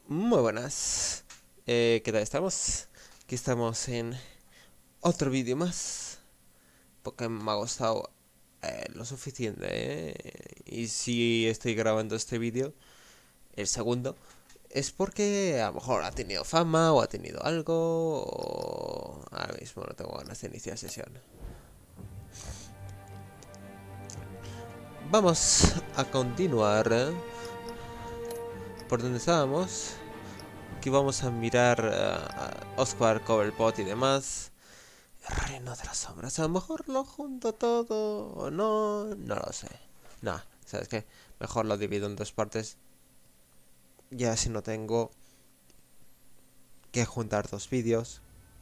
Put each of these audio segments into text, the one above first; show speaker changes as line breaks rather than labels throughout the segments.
Muy buenas. ¿Qué tal estamos? Aquí estamos en otro vídeo más. Porque me ha gustado lo suficiente. Y si estoy grabando este vídeo, el segundo, es porque a lo mejor ha tenido fama o ha tenido algo. O ahora mismo no tengo ganas de iniciar sesión. Vamos a continuar por donde estábamos. Aquí vamos a mirar a Oscar Cobblepot y demás. El reino de las sombras. A lo mejor lo junto todo o no. No lo sé. Nah, ¿sabes qué? Mejor lo divido en dos partes. Ya si no tengo que juntar dos vídeos.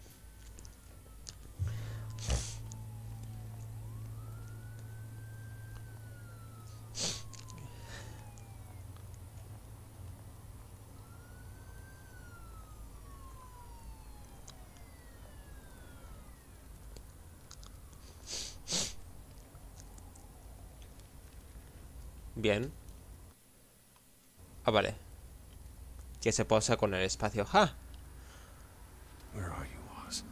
Bien. Ah, vale. Que se posa con el espacio. ¡Ja!
Where are you, Oz?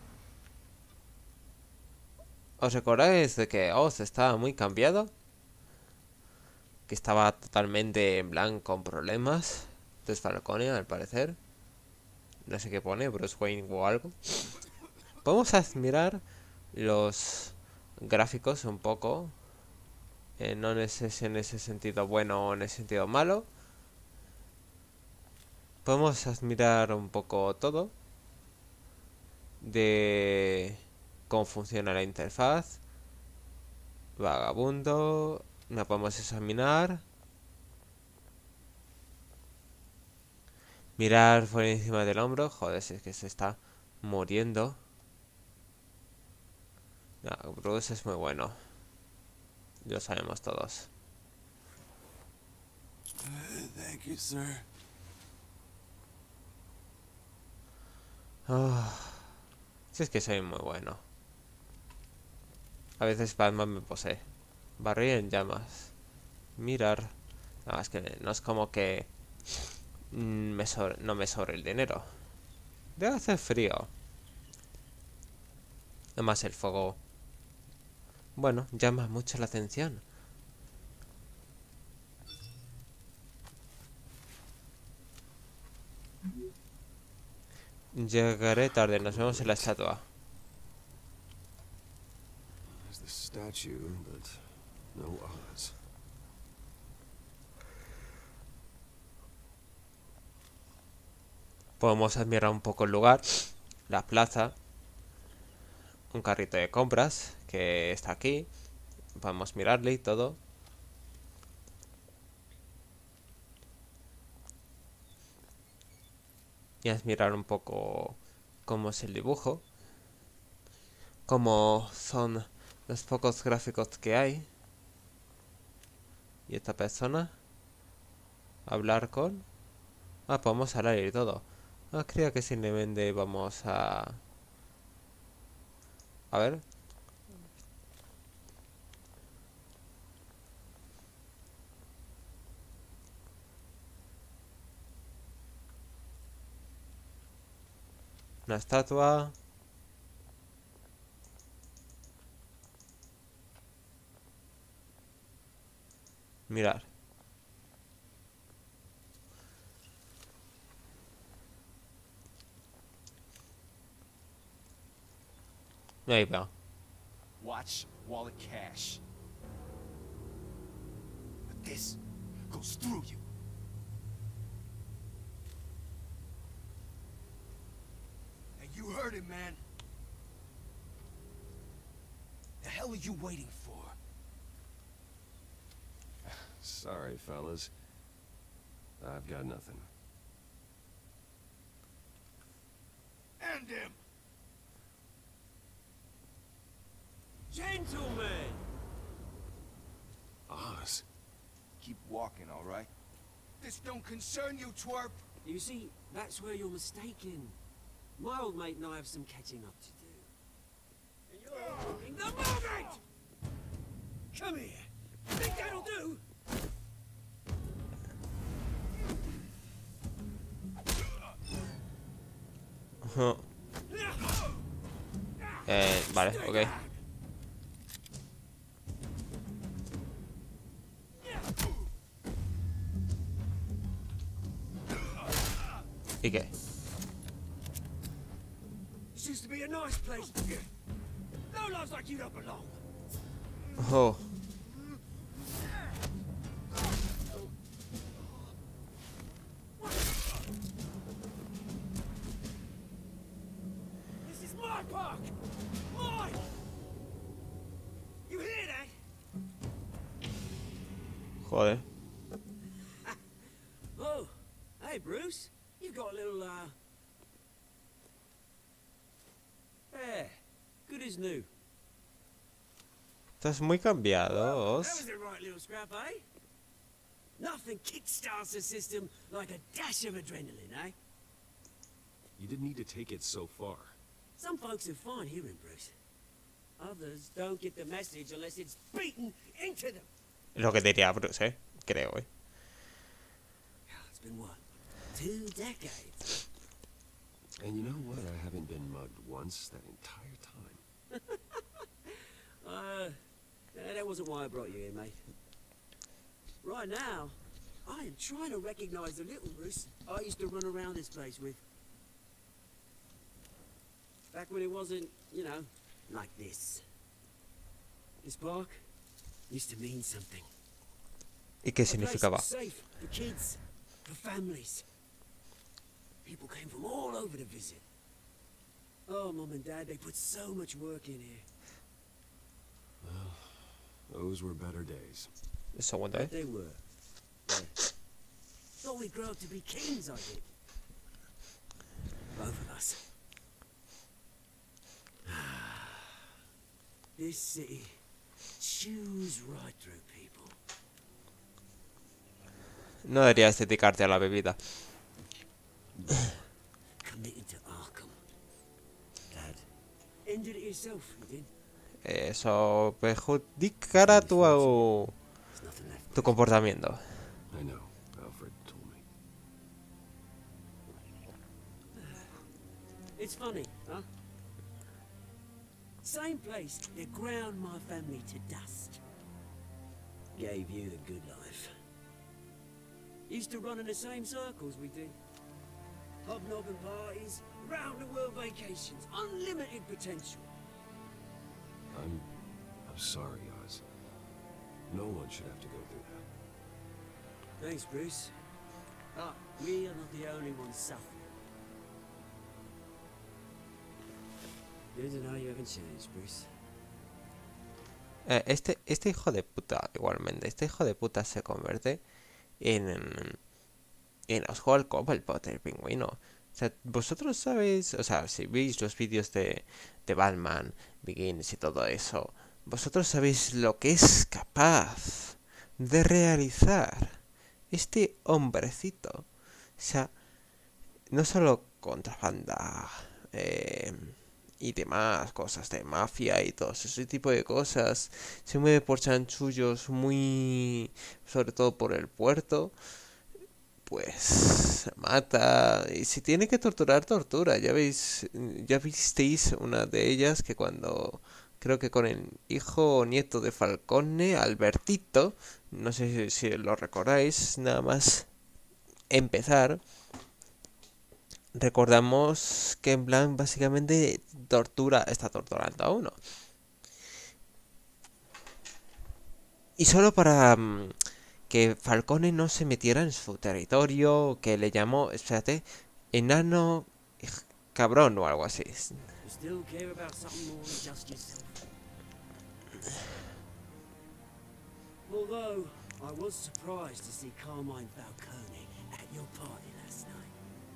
¿Os recordáis de que Oz estaba muy cambiado? Que estaba totalmente en blanco con problemas. Desfalconia, al parecer. No sé qué pone, Bruce Wayne o algo. Podemos admirar los gráficos un poco. No en ese sentido bueno o en ese sentido malo. Podemos admirar un poco todo. De cómo funciona la interfaz. Vagabundo. La podemos examinar. Mirar por encima del hombro. Joder, si es que se está muriendo. No, Bruce es muy bueno. Lo sabemos todos.
Thank you, sir.
Oh, si es que soy muy bueno. A veces Batman me posee. Barril en llamas. Mirar. No, es que no es como que no me sobre el dinero. Debe hacer frío. Además el fuego, bueno, llama mucho la atención. Llegaré tarde, nos vemos en la estatua.
There's the statue, but no Oz.
Podemos admirar un poco el lugar, la plaza, un carrito de compras que está aquí. Podemos mirarle y todo. Y admirar un poco cómo es el dibujo. Cómo son los pocos gráficos que hay. Y esta persona. Hablar con. Ah, podemos hablar y todo. Ah, creo que simplemente vamos a... A ver. Una estatua. Mirar. Ahí va.
Watch wallet cash. But this goes through you. And you heard it, man. The hell are you waiting for?
Sorry, fellas. I've got nothing.
End him! Gentlemen!
Oz?
Keep walking, all right? This don't concern you, twerp!
You see, that's where you're mistaken. My old mate and I have some catching up to do. And you're ruining the moment! Come here. Think that'll do?
Vale, ok. ¿Y qué?
This used to be a nice place. No lives like you don't belong.
Oh.
This is my park. Mine. You hear that?
Joder.
Oh, hey Bruce. You've got a little hair. Good as new.
Estás muy cambiado,
That
Oz.
was the right little scrap, eh? Nothing kickstarts a system like a dash of adrenaline, eh?
You didn't need to take it so far.
Some folks are fine hearing, Bruce. Others don't get the message unless it's beaten into them.
Lo que diría Bruce, creo,
It's been what? 2 decades.
And you know what? I haven't been mugged once that entire time.
That wasn't why I brought you here, mate. Right now, I am trying to recognize the little Bruce I used to run around this place with. Back when it wasn't, you know, like this. This park used to mean something.
¿Y qué
A place
significaba?
was safe for kids, for families. People came from all over to visit. Oh, Mum and Dad, they put so much work in here.
Those were better days.
Segundo,
But they were. Yeah. Thought we'd grow up to be kings, I did. Both of us. This city chews right through people.
No deberías dedicarte a la bebida.
Committed to Arkham. Dad, ended it yourself, you did.
Eso perjudicará
There's nothing left.
tu comportamiento.
I know. Alfred told me.
It's funny, huh? Same place that ground my family to dust. Gave you the good life. Used to run in the same circles we did. Hobnobbing parties, round-the-world vacations, unlimited potential.
I'm sorry, Oz. No one should have to go through that.
Thanks, Bruce. But we are not the only ones suffering. Good to know you haven't changed, Bruce.
Este hijo de puta, igualmente, este hijo de puta se convierte en Oswald Cobblepot, el pingüino. O sea, vosotros sabéis, o sea, si veis los vídeos de Batman, Begins y todo eso, vosotros sabéis lo que es capaz de realizar este hombrecito. O sea, no solo contrabanda y demás cosas de mafia y todo ese tipo de cosas, se mueve por chanchullos muy, sobre todo por el puerto. Pues mata, y si tiene que torturar, tortura. Ya visteis una de ellas que cuando, creo que con el hijo o nieto de Falcone, Albertito, no sé si lo recordáis, nada más empezar, recordamos que en plan básicamente está torturando a uno. Y solo para que Falcone no se metiera en su territorio, que le llamó, espérate, enano cabrón o algo así.
You still care about something more than just yourself. Although, I was surprised to see Carmine Falcone at your party last night.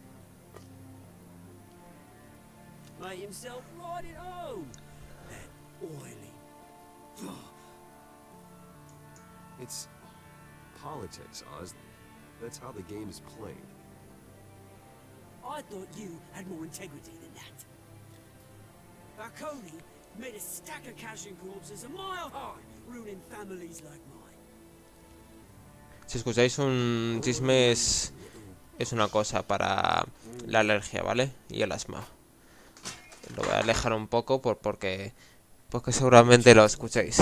Made himself right at home. That oily.
It's politics, Oz. That's how the game is played.
I thought you had more integrity than that. Falcone made a stack of cashing corpses a mile high, ruining families like mine.
Si escucháis un chisme es una cosa para la alergia, ¿vale? Y el asma. Lo voy a alejar un poco porque seguramente lo escuchéis.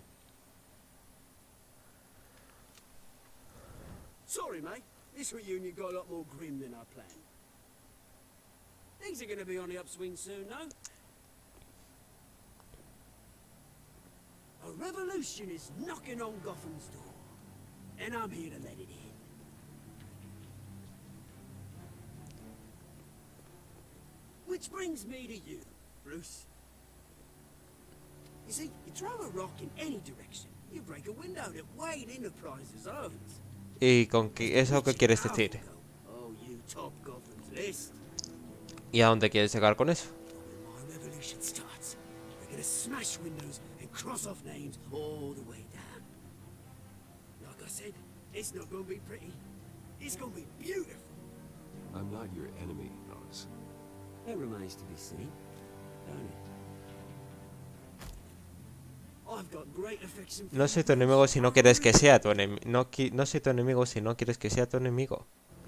Sorry, mate. This reunion got a lot more grim than I planned. Things are gonna be on the upswing soon, though. A revolution is knocking on Gotham's door, and I'm here to let it in. Which brings me to you, Bruce. You see, you throw a rock in any direction, you break a window that Wayne Enterprises owns.
¿Y con eso qué quieres decir?
Oh, you top Gotham's list.
¿Y a dónde quieres llegar con eso?
When my revolution starts, we're gonna smash windows and cross off names all the way down. Like I said, it's not gonna be pretty. It's gonna be beautiful.
I'm not your enemy, Oz.
That remains to be seen, don't it? I've got great affection for
No soy tu enemigo si no quieres que sea tu enemigo. No soy tu enemigo si no quieres que sea tu enemigo.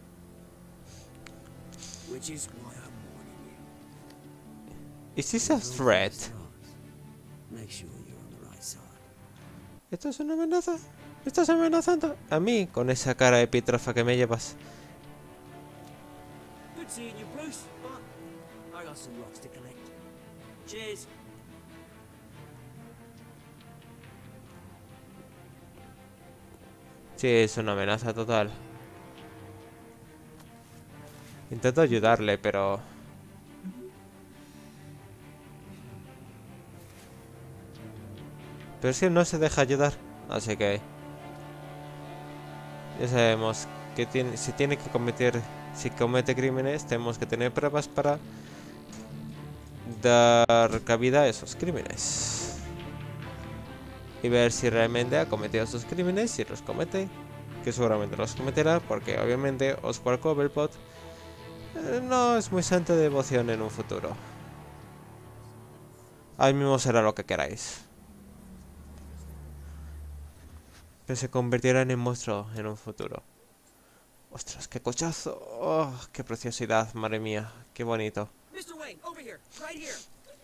which is why I'm warning you.
Is this a threat?
Make sure you're on the right side.
¿Esto es una amenaza? ¿Me estás amenazando? A mí, con esa cara epítrofa que me llevas.
Good seeing you, Bruce, but I got some rocks to collect. Cheers.
Sí, es una amenaza total. Intento ayudarle, pero... Pero es que no se deja ayudar. Así que... Ya sabemos que si comete crímenes, tenemos que tener pruebas para dar cabida a esos crímenes. Y ver si realmente ha cometido esos crímenes, si los comete, que seguramente los cometerá, porque obviamente Oswald Cobblepot no es muy santo de devoción en un futuro. Ahí mismo será lo que queráis. Que se convirtiera en monstruo en un futuro. Ostras, qué cochazo. Oh, qué preciosidad, madre mía, qué bonito.
Mr. Wayne, over here, right here.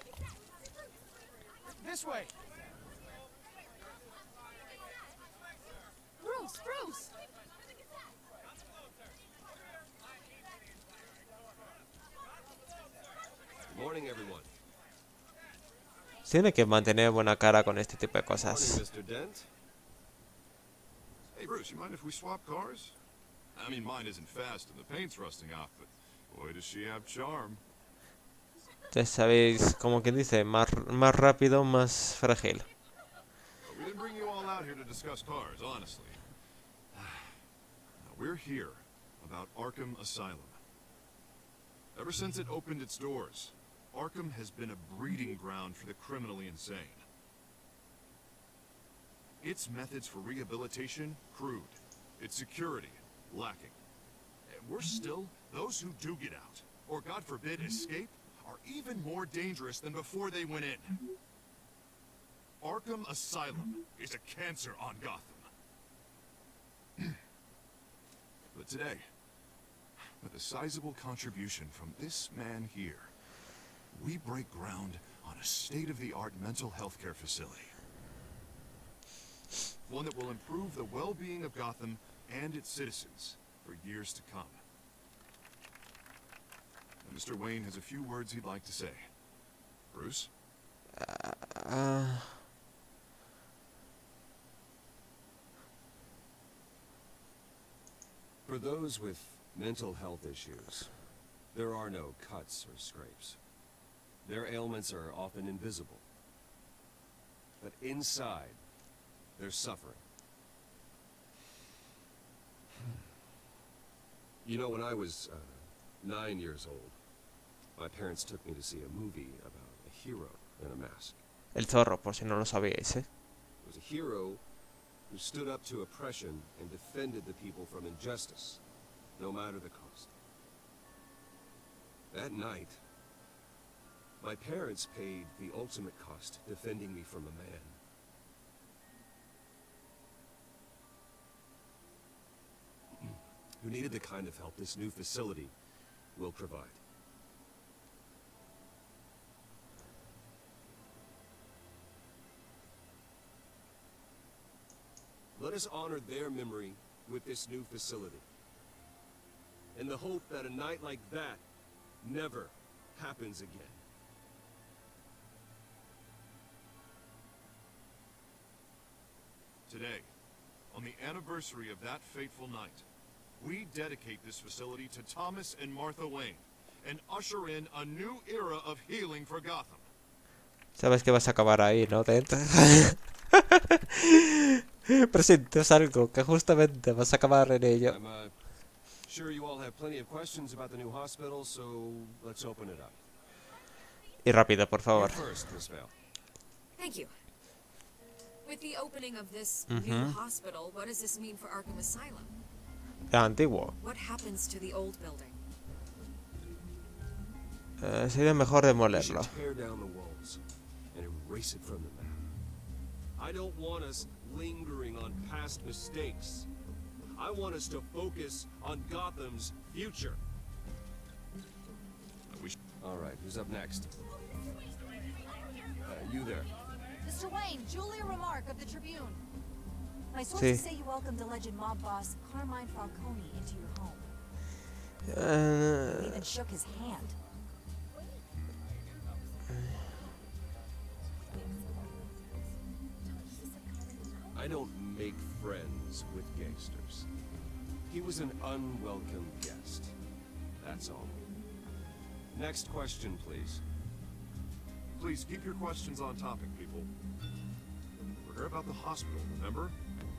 This way.
Bruce, Bruce!
Good morning, everyone.
Tiene que mantener buena cara con este tipo de
Morning,
cosas.
Mr. Dent.
Hey, Bruce, you mind if we swap cars? I mean, mine isn't fast and the paint's rusting off, but boy, does she have charm.
Ya sabéis, como que dice, más rápido, más frágil.
But we didn't bring you all out here to discuss cars, honestly. Now, we're here about Arkham Asylum. Ever since it opened its doors, Arkham has been a breeding ground for the criminally insane. Its methods for rehabilitation, crude. Its security, lacking. And we're still, those who do get out, or God forbid escape, are even more dangerous than before they went in. Arkham Asylum is a cancer on Gotham. But today, with a sizable contribution from this man here, we break ground on a state-of-the-art mental health care facility. One that will improve the well-being of Gotham and its citizens for years to come. And Mr. Wayne has a few words he'd like to say. Bruce?
For those with mental health issues, there are no cuts or scrapes. Their ailments are often invisible. But inside, they're suffering. You know, when I was 9 years old, my parents took me to see a movie about a hero in a mask.
El zorro, por si no lo sabíais, ¿eh?
It was a hero who stood up to oppression and defended the people from injustice, no matter the cost. That night, my parents paid the ultimate cost defending me from a man. Who needed the kind of help this new facility will provide. Let us honor their memory with this new facility. In the hope that a night like that never happens again.
Today, on the anniversary of that fateful night, we dedicate this facility to Thomas and Martha Wayne and usher in a new era of healing for Gotham.
Sabes que vas a acabar ahí, ¿no, Ted? Presientes algo que justamente vas a acabar en ello.
I'm sure you all have plenty of questions about the new hospital, so let's open it up.
Y rápido, por
You
favor.
first, Miss Vale.
Thank you. With the opening of this new hospital, what does this mean for Arkham Asylum?
Ya antiguo.
What happens to the old building?
Sería mejor
We
demolerlo.
should tear down the walls and erase it from the map. I don't want us lingering on past mistakes. I want us to focus on Gotham's future. All right, who's up next? You there.
Mr. Wayne, Julia Remark of the Tribune. My
Sí.
sources say you welcomed alleged mob boss Carmine Falcone into your home. You even shook his hand.
I don't make friends with gangsters. He was an unwelcome guest. That's all. Next question, please.
Please keep your questions on topic, people. We're here about the hospital, remember?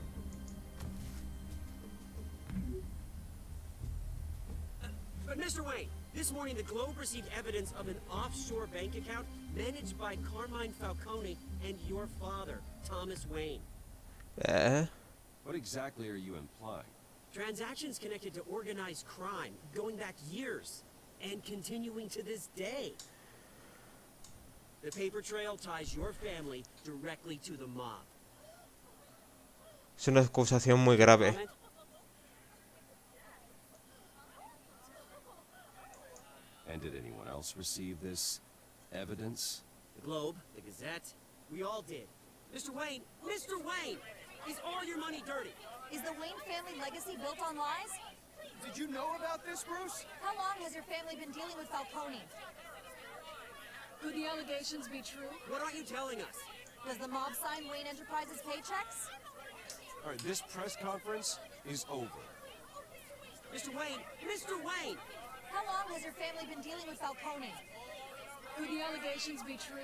But Mr. Wayne, this morning the Globe received evidence of an offshore bank account managed by Carmine Falcone and your father, Thomas Wayne.
What exactly are you implying?
Transactions connected to organized crime, going back years, and continuing to this day. The paper trail ties your family directly to the mob.
Es una acusación muy grave.
Comment?
And did anyone else receive this evidence?
The Globe, the Gazette, we all did. Mr. Wayne, is all your money dirty?
Is the Wayne family legacy built on lies?
Did you know about this, Bruce?
How long has your family been dealing with Falcone?
Could the allegations be true?
What aren't you telling us?
Does the mob sign Wayne Enterprises paychecks?
All right, this press conference is over.
Mr. Wayne!
How long has your family been dealing with Falcone?
Could the allegations be true?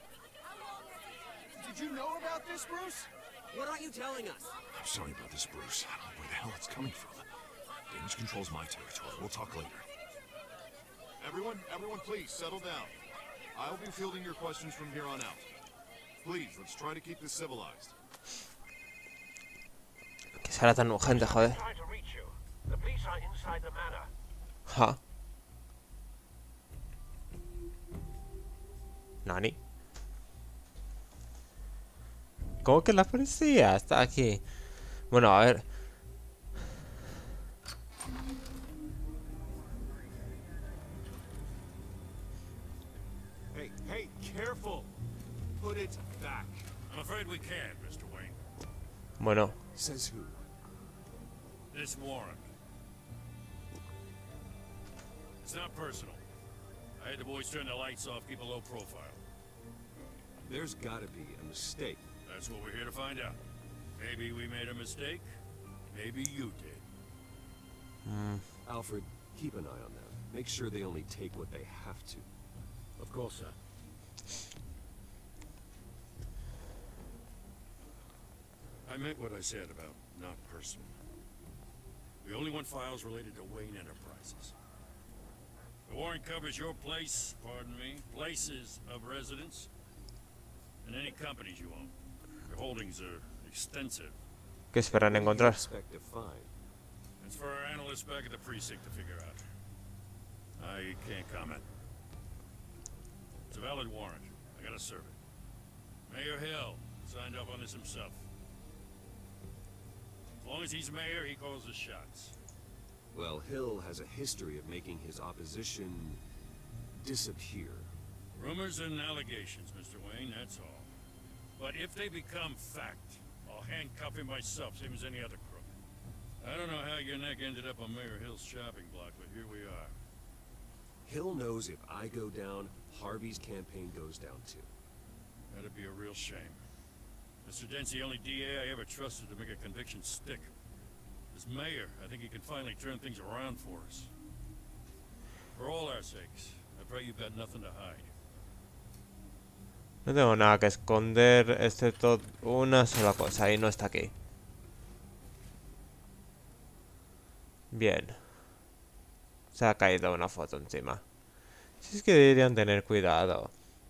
Did you know about this, Bruce?
What aren't you telling us?
I'm sorry about this, Bruce. I don't know where the hell it's coming from. Damage control's my territory. We'll talk later. Everyone, please, settle down. I'll be fielding your questions from here on out. Please, let's try to keep this civilized.
Que será tan urgente, joder.
Trying to reach you. The police are inside the manor.
Ja. ¿Nani? ¿Cómo que la policía está aquí? Bueno, a ver.
Hey, careful! Put it back.
I'm afraid we can't, Mr. Wayne.
Bueno.
Says who?
This warrant. It's not personal. I had the boys turn the lights off, keep a low profile.
There's gotta be a mistake.
That's what we're here to find out. Maybe we made a mistake. Maybe you did.
Alfred, keep an eye on them. Make sure they only take what they have to.
Of course, sir. I meant what I said about not personal. We only want files related to Wayne Enterprises. The warrant covers your place, pardon me, places of residence, and any companies you own. Your holdings are extensive.
¿Qué esperan
What do you
encontrar?
expect to find?
It's for our analysts back at the precinct to figure out. I can't comment. It's a valid warrant. I gotta serve it. Mayor Hill signed up on this himself. As long as he's mayor, he calls the shots.
Well, Hill has a history of making his opposition disappear.
Rumors and allegations, Mr. Wayne, that's all. But if they become fact, I'll handcuff him myself, same as any other crook. I don't know how your neck ended up on Mayor Hill's shopping block, but here we are.
Hill knows if I go down, Harvey's campaign goes down too.
That'd be a real shame. Mr. Dent's the only DA I ever trusted to make a conviction stick. As mayor, I think he can finally turn things around for us. For all our sakes, I pray you've got nothing to hide.
No tengo nada que esconder, excepto una sola cosa, y no está aquí. Bien. Se ha caído una foto encima. Si es que deberían tener cuidado.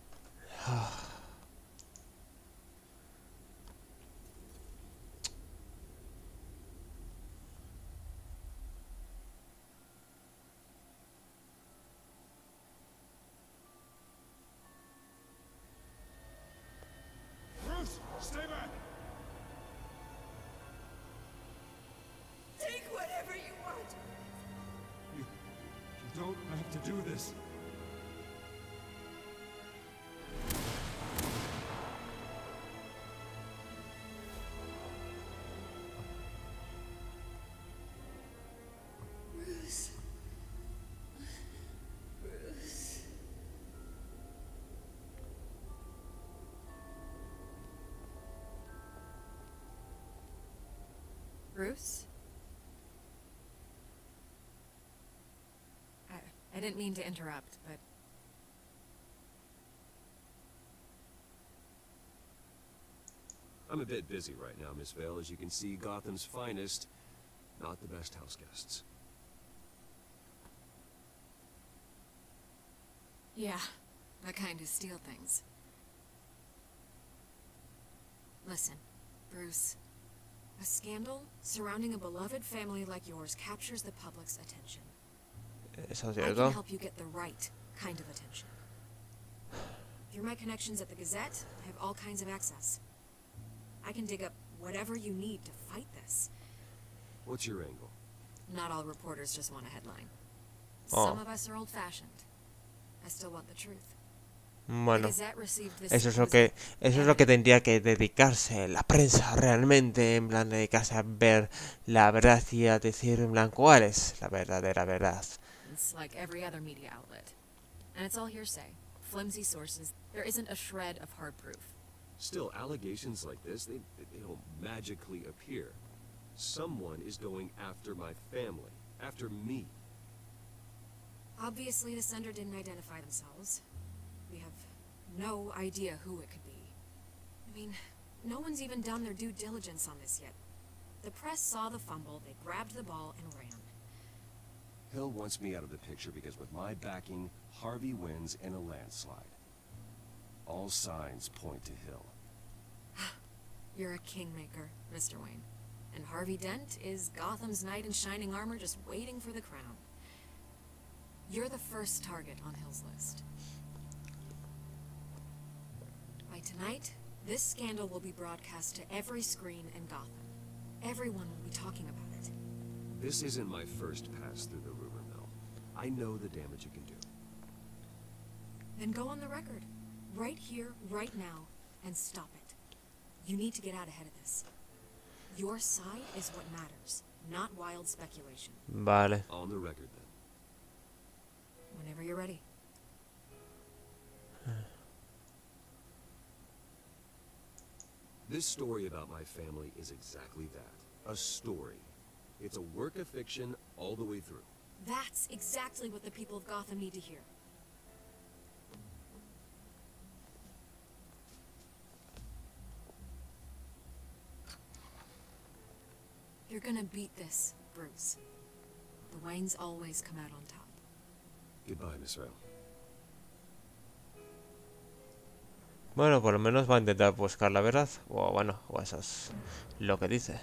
Bruce, stay back!
Take whatever you want.
You don't have to do this.
Bruce. Bruce. Bruce? I didn't mean to interrupt, but...
I'm a bit busy right now, Miss Vale. As you can see, Gotham's finest, not the best house guests.
Yeah, the kind who steal things. Listen, Bruce. A scandal surrounding a beloved family like yours captures the public's attention.
Eso es
I
cierto.
can help you get the right kind of attention. Through my connections at the Gazette, I have all kinds of access. I can dig up whatever you need to fight this.
What's your angle?
Not all reporters just want a headline.
Oh.
Some of us are old-fashioned. I still want the truth. The
Bueno,
Gazette received this
eso es
supposed
lo que tendría que dedicarse la prensa realmente, en plan dedicarse a ver la verdad y a decir en plan cuál es la verdadera verdad.
It's like every other media outlet. And it's all hearsay. Flimsy sources. There isn't a shred of hard proof.
Still, allegations like this, they don't magically appear. Someone is going after my family, after me.
Obviously, the sender didn't identify themselves. We have no idea who it could be. I mean, no one's even done their due diligence on this yet. The press saw the fumble, they grabbed the ball and ran.
Hill wants me out of the picture because with my backing, Harvey wins in a landslide. All signs point to Hill.
You're a kingmaker, Mr. Wayne. And Harvey Dent is Gotham's knight in shining armor just waiting for the crown. You're the first target on Hill's list. By tonight, this scandal will be broadcast to every screen in Gotham. Everyone will be talking about it.
This isn't my first pass through the rumor mill. I know the damage it can do.
Then go on the record. Right here, right now, and stop it. You need to get out ahead of this. Your side is what matters, not wild speculation.
Vale.
On the record, then.
Whenever you're ready.
This story about my family is exactly that. A story. It's a work of fiction all the way through.
That's exactly what the people of Gotham need to hear. You're gonna beat this, Bruce. The Waynes always come out on top.
Goodbye, Miss Vale.
Bueno, por lo menos va a intentar buscar la verdad. O bueno, o eso es lo que dice.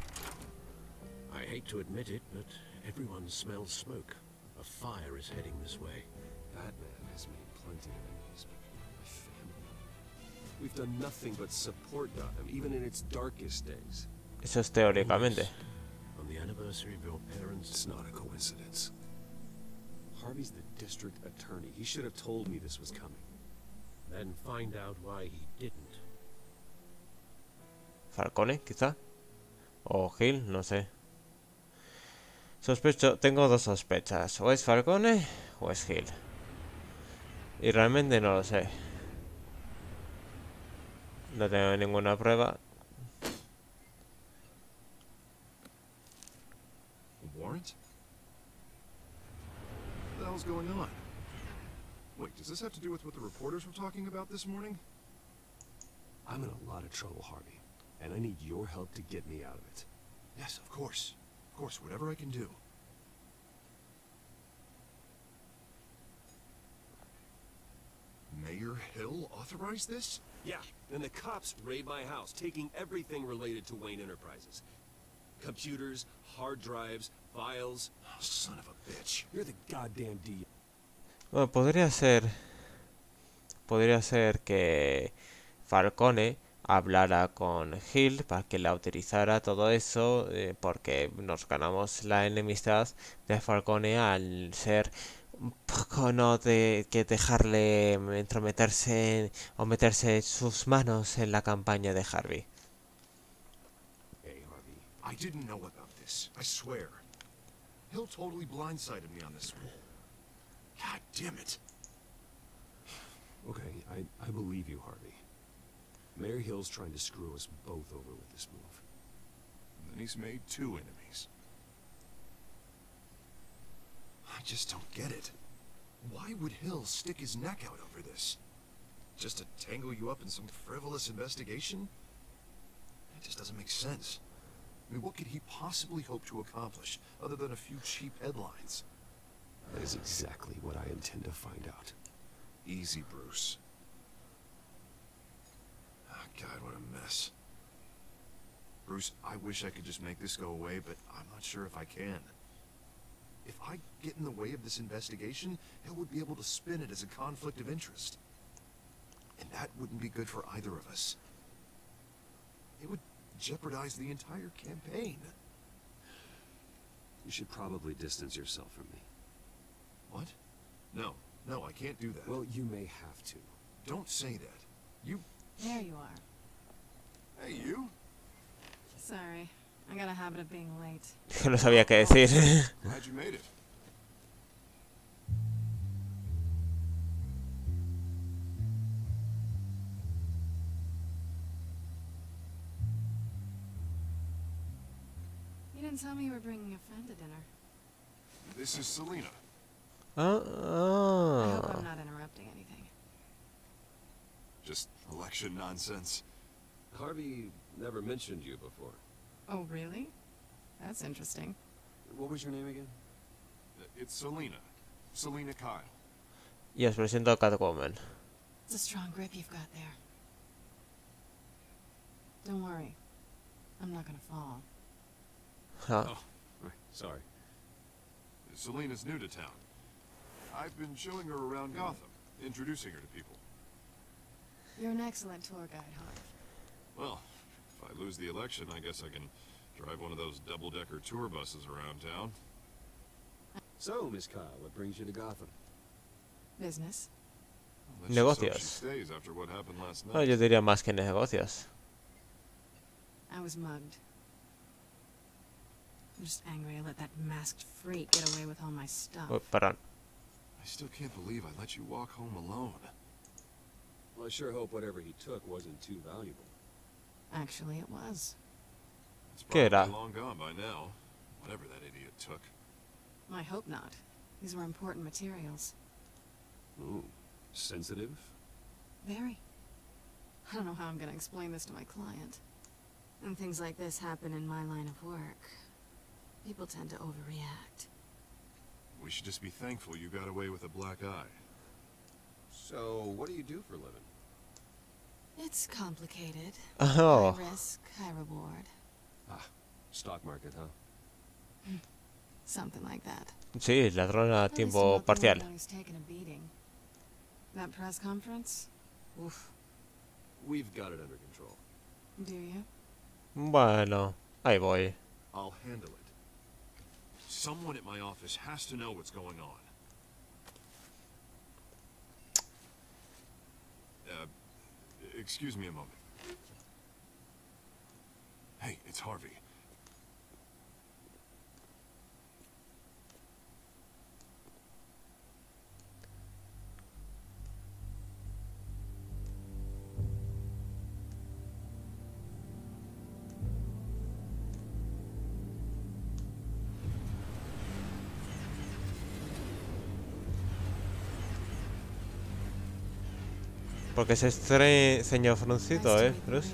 I hate to admit it, but everyone smells smoke. A fire is heading this way.
Batman has made plenty of enemies, but my family... We've done nothing but support Gotham, even in its darkest days.
Eso es teóricamente.
On the anniversary of your parents...
It's not a coincidence. Harvey's the district attorney. He should have told me this was coming.
Then find out why he didn't.
Falcone, quizá. O Hill, no sé. Tengo dos sospechas. O es Falcone o es Hill. Y realmente no lo sé. No tengo ninguna prueba.
Warrant? What the hell's going on? Wait, does this have to do with what the reporters were talking about this morning?
I'm in a lot of trouble, Harvey, and I need your help to get me out of it.
Yes, of course. Of course, whatever I can do. Mayor Hill authorized this?
Yeah, and the cops raid my house, taking everything related to Wayne Enterprises. Computers, hard drives, files.
Oh, son of a bitch.
You're the goddamn D.
Bueno, podría ser que Falcone hablara con Hill para que la autorizara todo eso, porque nos ganamos la enemistad de Falcone al ser un poco no de que dejarle entrometerse o meterse sus manos en la campaña de Harvey.
Hey, Harvey.
I didn't know about this, I swear. Hill totally blindsided me on this one. God damn it.
Okay, I believe you, Harvey. Mayor Hill's trying to screw us both over with this move.
And then he's made 2 enemies. I just don't get it. Why would Hill stick his neck out over this? Just to tangle you up in some frivolous investigation? It just doesn't make sense. I mean, what could he possibly hope to accomplish, other than a few cheap headlines?
That is exactly what I intend to find out.
Easy, Bruce. Oh, God, what a mess. Bruce, I wish I could just make this go away, but I'm not sure if I can. If I get in the way of this investigation, Hill would be able to spin it as a conflict of interest. And that wouldn't be good for either of us. It would jeopardize the entire campaign.
You should probably distance yourself from me.
What? No, I can't do that.
Well, you may have to.
Don't say that. You...
There you are.
Hey, you?
Sorry. I got a habit of being late.
No sabía qué decir.
Glad you made it.
You didn't tell me you were bringing a friend to dinner.
This is Selena.
I hope I'm not interrupting anything.
Just election nonsense.
Harvey never mentioned you before.
Oh, really? That's interesting.
What was your name again?
It's Selena. Selena Kyle.
Y os presento a Catwoman.
It's a strong grip you've got there. Don't worry. I'm not gonna fall.
Ah,
Oh, right. Sorry.
Selena's new to town. I've been showing her around Gotham, introducing her to people.
You're an excellent tour guide, Harv.
Well, if I lose the election, I guess I can drive one of those double-decker tour buses around town.
So, Miss Kyle, what brings you to Gotham?
Business.
Let's just hope she
Negocios.
stays after what happened last
Bueno,
night.
yo diría más que negocios.
I was mugged. I'm just angry I let that masked freak get away with all my stuff.
Oh, perdón.
I still can't believe I let you walk home alone.
Well, I sure hope whatever he took wasn't too valuable.
Actually, it was.
It's
¿Qué
probably
era?
long gone by now. Whatever that idiot took.
I hope not. These were important materials.
Ooh, sensitive?
Very. I don't know how I'm gonna explain this to my client. And things like this happen in my line of work. People tend to overreact.
We should just be thankful you got away with a black eye.
So, what do you do for a living?
It's complicated.
Oh,
High risk, high reward.
Stock market, huh?
Something like that.
sí, ladrón a
At least I'm
tiempo
not the one
parcial.
who's taken a beating. That press conference? Oof.
We've got it under control.
Do you?
Bueno, ahí voy.
I'll handle it. Someone at my office has to know what's going on. Excuse me a moment. It's Harvey.
Porque ese ceño fruncido, Bruce.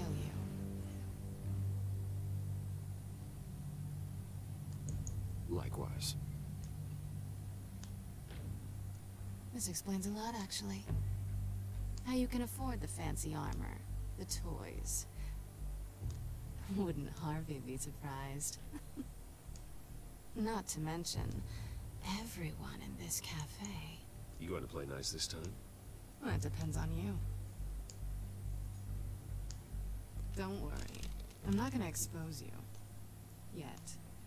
Likewise.
This explains a lot, actually. How you can afford the fancy armor, the toys. Wouldn't Harvey be surprised? Not to mention, everyone in this cafe.
You going to play nice this time?
Well, it depends on you. Don't worry. I'm not gonna expose you. Yet.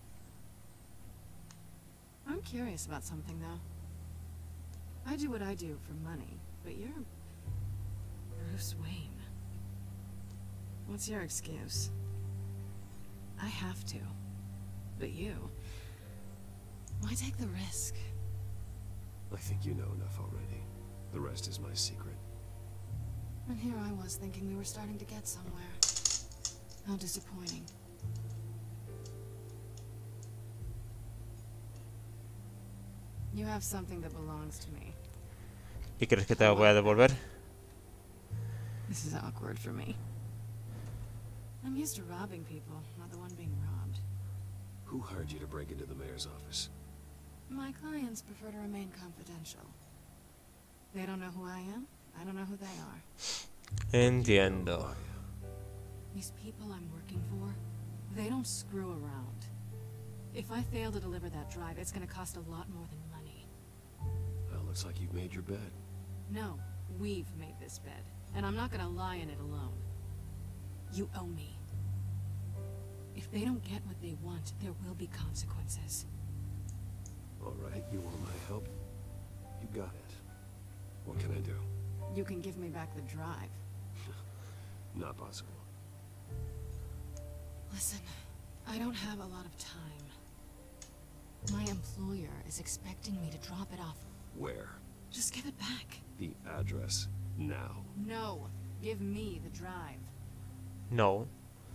I'm curious about something, though. I do what I do for money, but you're Bruce Wayne. What's your excuse? I have to. But you... why take the risk?
I think you know enough already. The rest is my secret.
And here I was thinking we were starting to get somewhere. How disappointing. You have something that belongs to me.
¿Y crees que te lo voy a devolver?
This is awkward for me. I'm used to robbing people, not the one being robbed.
Who hired you to break into the mayor's office?
My clients prefer to remain confidential. They don't know who I am. I don't know who they are.
Entiendo.
These people I'm working for, they don't screw around. If I fail to deliver that drive, it's gonna cost a lot more than money.
Well, looks like you've made your bed.
No, we've made this bed, and I'm not gonna lie in it alone. You owe me. If they don't get what they want, there will be consequences.
All right, you want my help? You got it. What can I do?
You can give me back the drive.
Not possible.
Listen, I don't have a lot of time. My employer is expecting me to drop it off.
Where?
Just give it back.
The address. Now.
No, give me the drive.
No.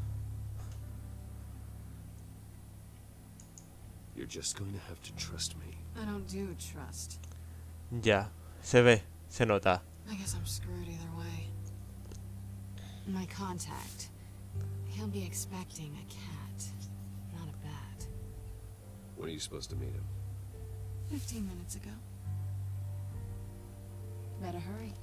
You're just going to have to trust me.
I don't do trust.
Ya. Se ve. Se nota.
I guess I'm screwed either way. My contact. He'll be expecting a cat, not a bat.
When are you supposed to meet him?
15 minutes ago. Better hurry.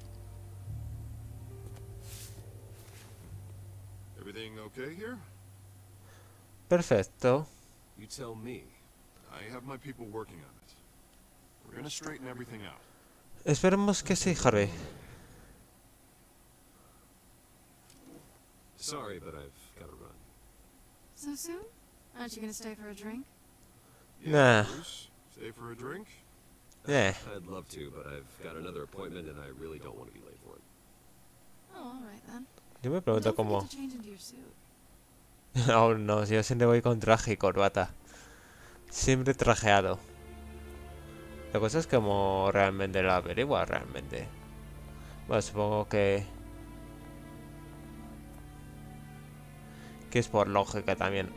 Everything okay here?
Perfecto.
You tell me.
I have my people working on it. We're gonna straighten everything out.
Esperemos que sí, Harvey.
Sorry, but I've got to run.
So soon? Aren't you gonna stay for a drink?
Nah.
Bruce, stay for a drink?
Yeah.
I'd love to, but I've got another appointment and I really don't want to be late for it.
Oh, alright then.
Yo me pregunto
Don't
cómo.
forget to change into your suit.
Aún no, yo siempre voy con traje y corbata. Siempre trajeado. La cosa es como realmente la averigua, realmente. Bueno, supongo que es por lógica también.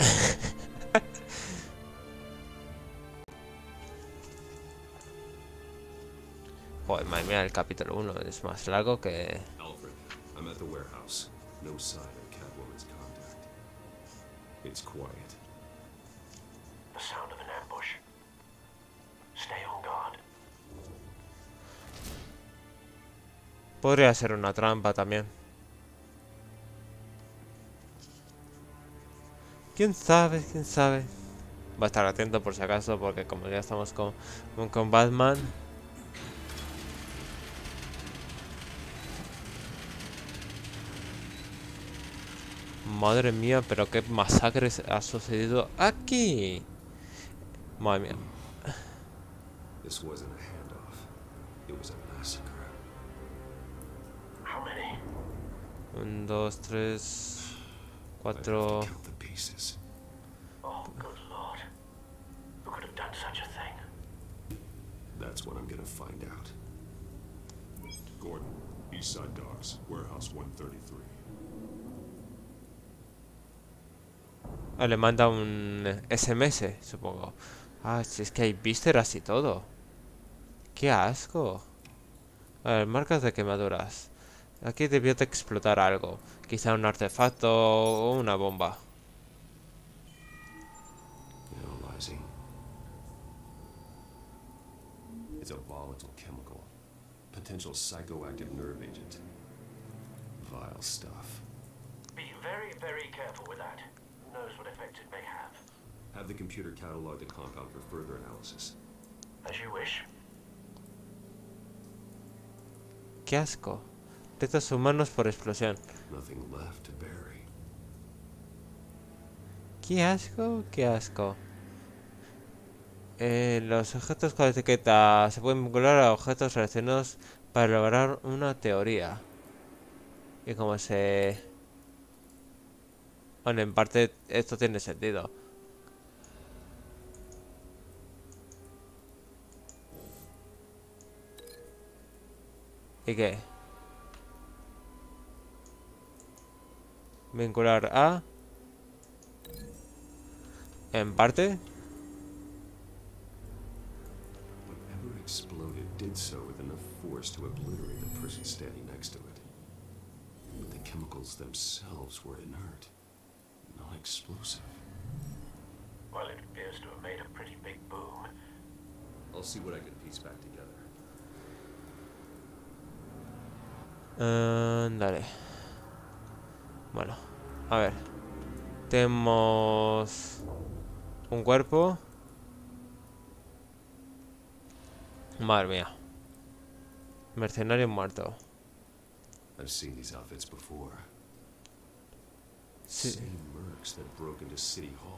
Joder, madre mía, el capítulo 1 es más largo que...
Alfred, I'm at the warehouse. No sign of Catwoman's contact. It's quiet.
The sound of an ambush. Stay on guard.
Podría ser una trampa también. ¿Quién sabe? ¿Quién sabe? Va a estar atento por si acaso, porque como ya estamos con Batman... Madre mía, pero qué masacre ha sucedido aquí. Madre mía.
This wasn't a handoff. It was a massacre.
How many?
1, 2, 3,
I'd have
4,
to count the pieces. gonna find out.
Gordon, Eastside Docks, Warehouse 133.
Ah, le manda un SMS, supongo. Ah, si es que hay vísceras y todo. ¡Qué asco! A ver, marcas de quemaduras. Aquí debió de explotar algo. Quizá un artefacto o una bomba.
Analyzing. It's a volatile chemical. Potential psychoactive nerve agent. Vile stuff.
Be very, very careful with that. Who knows what effect it may have.
Have the computer catalog the compound for further analysis.
As you wish.
¡Qué asco! Restos humanos por explosión.
Nothing left to bury.
¡Qué asco! ¡Qué asco! Los objetos con etiqueta se pueden vincular a objetos relacionados para lograr una teoría. Y como se... Bueno, en parte esto tiene sentido. ¿Y qué? Vincular a... En parte...
Whatever exploded did so with enough force to obliterate the person standing next to it. But the chemicals themselves were inert, non-explosive.
Well, it appears to have made a pretty big boom.
I'll see what I can piece back together.
Dale. Bueno, a ver. Tenemos un cuerpo. Madre mía. Mercenario muerto.
I've seen these outfits before.
Sí.
Same mercs that broke into City Hall.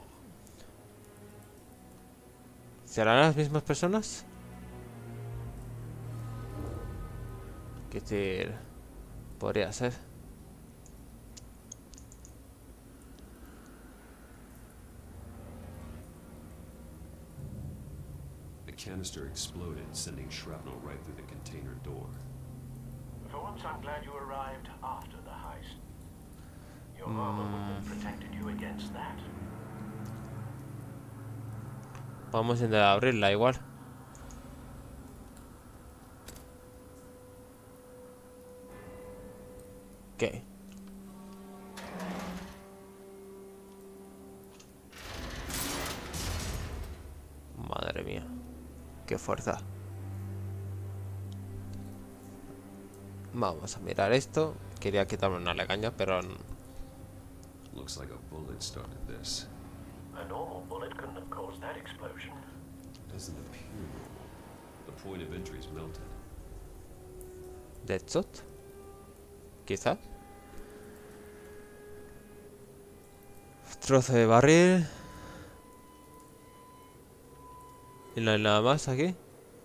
¿Serán las mismas personas? Que decir, podría ser.
The canister exploded, sending shrapnel right through the container door.
For once, I'm glad you arrived after the heist. Your armor would have protected you against that.
Vamos a intentar abrirla igual. ¿Qué? Madre mía. Qué fuerza. Vamos a mirar esto. Quería quitarme una legaña, pero...
Looks like a bullet started this.
A normal bullet couldn't have caused that explosion.
Doesn't appear normal. The point of entry is melted.
Deadshot. Quizá. Trozo de barril. Y no hay nada más aquí.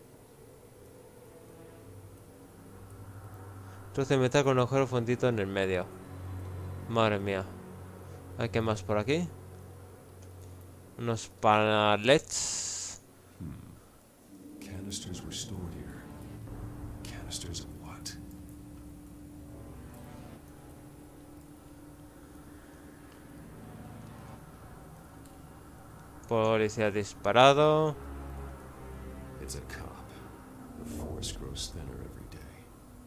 Trozo de metal con un agujero fundito en el medio. Madre mía. ¿Hay qué más por aquí? Unos palets.
Canisters were stored here. Canisters of what?
Policía disparado.
It's a cop. The force grows thinner every day.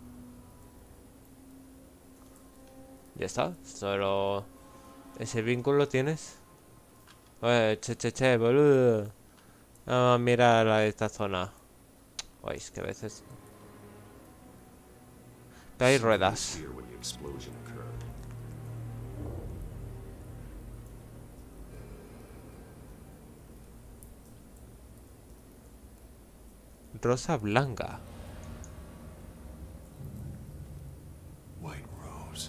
Ya está. Solo... ¿Ese vínculo tienes? Oye, che, boludo. Vamos a mirar a esta zona. Uy, es que a veces... Pero hay ruedas.
Here when the explosion occurred.
Rosa blanca.
White Rose.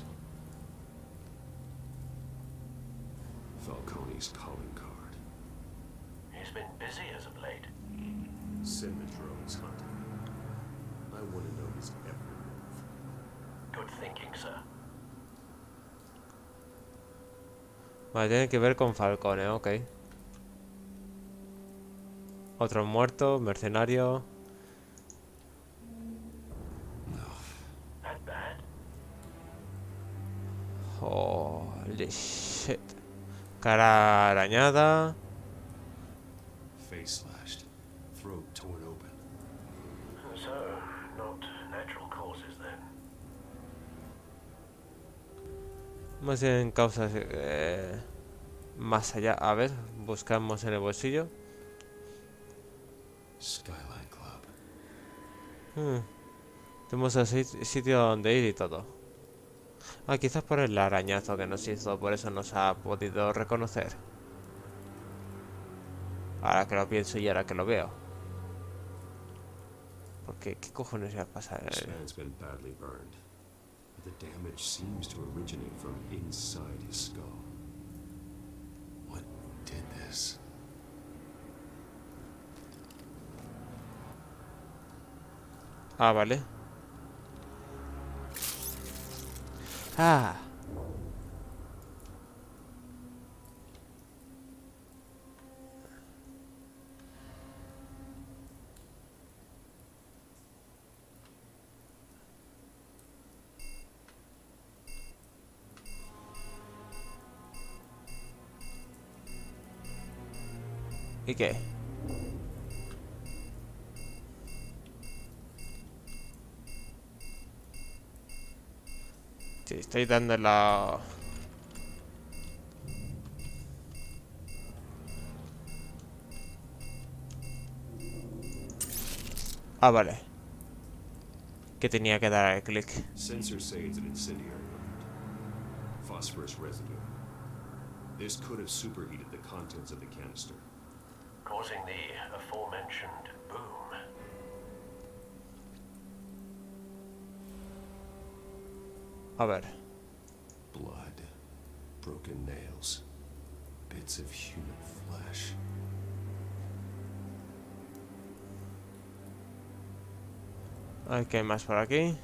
Falcone's calling card.
He's been busy as of late.
Send the drones hunting me. I want to know his every move.
Good thinking, sir.
Vale, tiene que ver con Falcone, ok. Otro muerto, mercenario. Holy shit. Cara arañada.
Face slashed, throat torn open.
So, not natural causes then.
Más bien causas más allá. A ver, buscamos en el bolsillo.
Skyline Club.
Tenemos el sitio donde ir y todo. Ah, quizás por el arañazo que nos hizo, por eso nos ha podido reconocer. Ahora que lo pienso y ahora que lo veo. Porque, ¿qué cojones iba a pasar?
This man's been badly burned, but the damage seems to originate from inside his skull. What did this?
Ah, vale. Ah. ¿Y qué? Sí, estoy dando la... Ah, vale. Que tenía que dar el clic.
Sensors say it's an incendiary element. Phosphorus residue. This could have superheated the contents of the canister,
Causing the aforementioned boom.
A ver.
Blood, broken nails, bits of human flesh.
A ver qué hay más por aquí.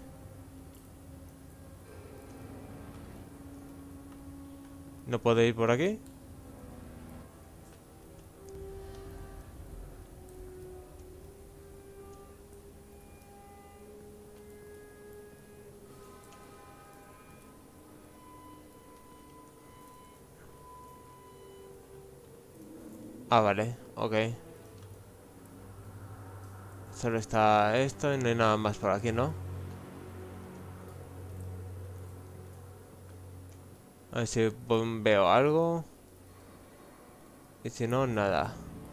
¿No puedo ir por aquí? Ah, vale, ok. Solo está esto y no hay nada más por aquí, ¿no? A ver si veo algo. Y si no, nada.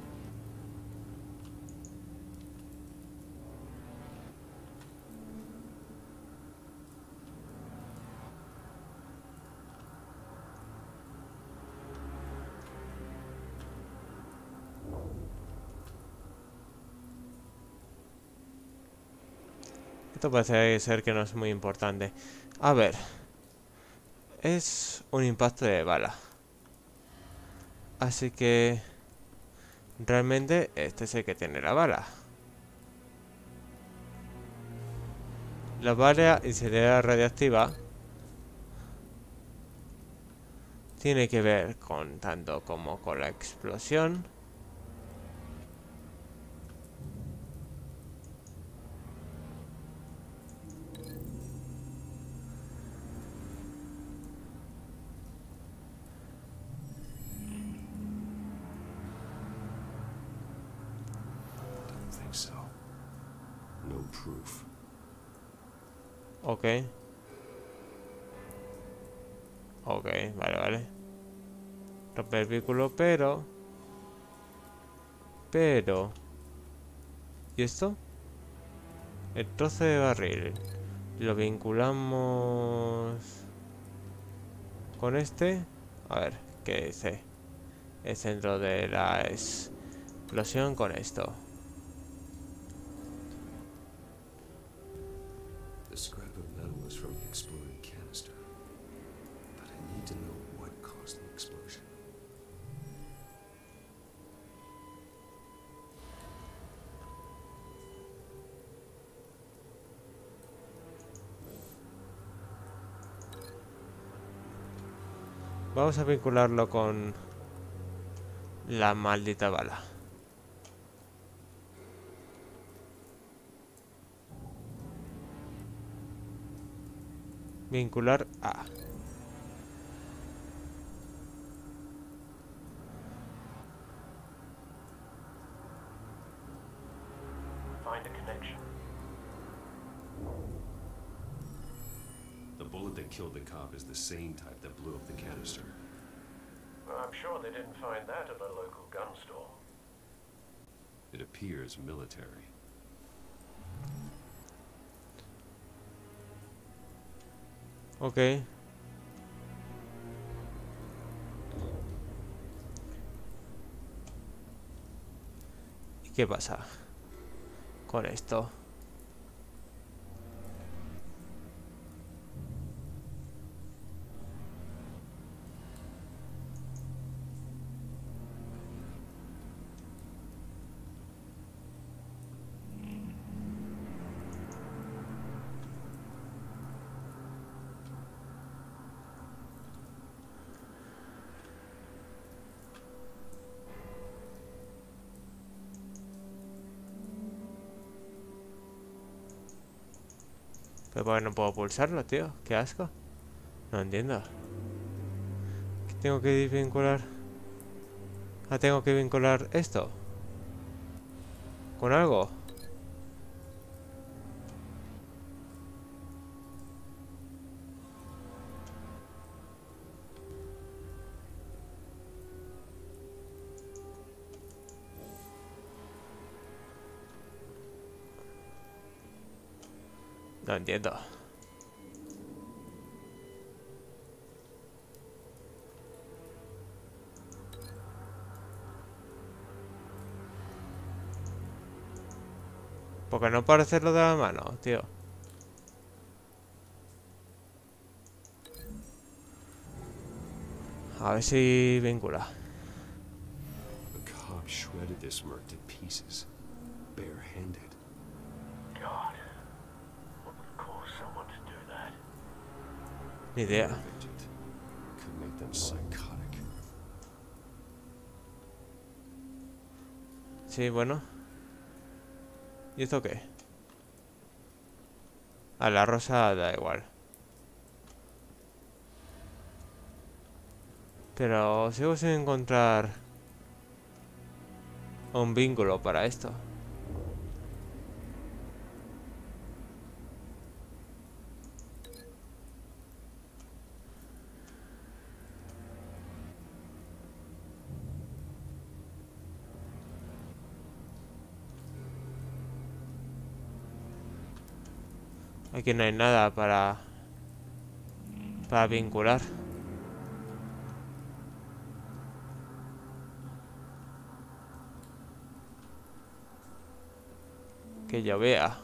Esto parece ser que no es muy importante. A ver. Es un impacto de bala. Así que... realmente este es el que tiene la bala. La bala incendiaria radiactiva tiene que ver con tanto como con la explosión.
Don't think so. No proof.
Ok. Ok, vale, vale. Romper el vínculo, pero... ¿Y esto? El trozo de barril. Lo vinculamos... con este. A ver, ¿qué dice? El centro de la explosión con esto.
The scrap of metal is from the exploded canister, but I need to know what caused the explosion.
Vamos a vincularlo con la maldita bala. Vincular a...
that killed the cop is the same type that blew up the canister.
Well, I'm sure they didn't find that at a local gun store.
It appears military.
Ok. ¿Y qué pasa con esto? Pero ¿por qué no puedo pulsarlo, tío? Qué asco. No entiendo. ¿Qué tengo que vincular? Ah, tengo que vincular esto con algo. No entiendo. Porque no parece lo de la mano, tío. A ver si vincula.
The cop shredded this merc to pieces, barehanded.
God, what would cause someone to do that?
Ni idea.
Agent could make them psychotic.
Sí, bueno. ¿Y esto qué? A la rosa da igual. Pero sigo sin encontrar un vínculo para esto. Aquí no hay nada para vincular. Que yo vea.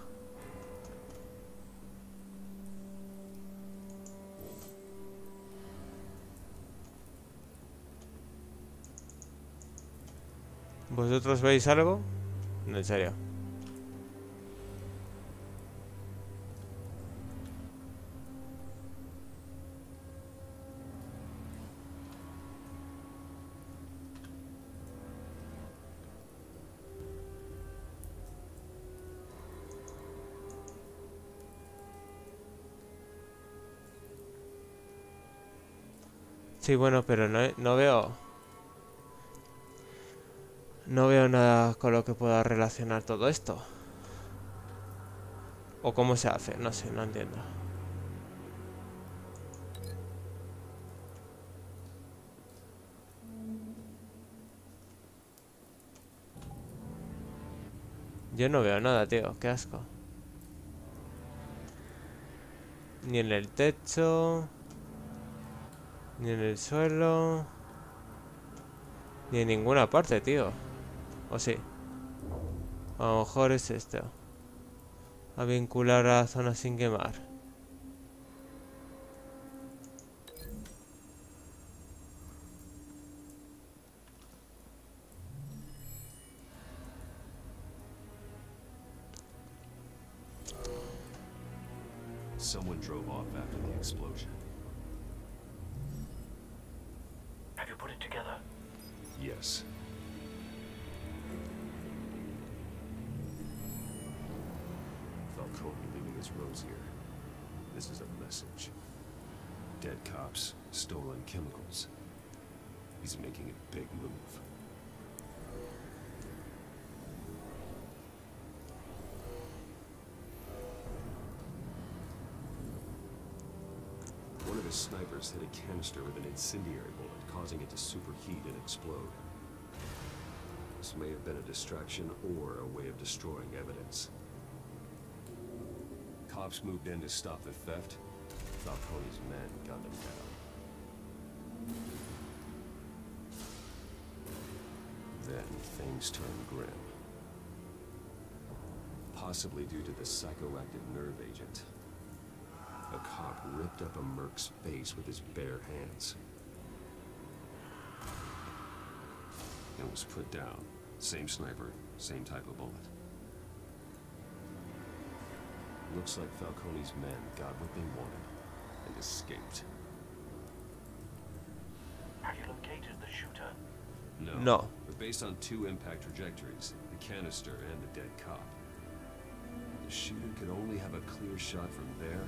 ¿Vosotros veis algo? No, en serio. Sí, bueno, pero no veo... No veo nada con lo que pueda relacionar todo esto. O cómo se hace, no sé, no entiendo. Yo no veo nada, tío, qué asco. Ni en el techo... Ni en el suelo... Ni en ninguna parte, tío. ¿O sí? A lo mejor es esto. A vincular a zona sin quemar.
Someone drove off after the explosion.
Have you put it together?
Yes. Falcone leaving his rose here. This is a message. Dead cops, stolen chemicals. He's making a big move. the snipers hit a canister with an incendiary bullet, causing it to superheat and explode. This may have been a distraction or a way of destroying evidence. Cops moved in to stop the theft. Falcone's men gunned him down. Then things turned grim. Possibly due to the psychoactive nerve agent. A cop ripped up a merc's face with his bare hands. And was put down. Same sniper, same type of bullet. Looks like Falcone's men got what they wanted and escaped.
Have you located the shooter?
No.
But based on two impact trajectories, the canister and the dead cop, the shooter could only have a clear shot from there,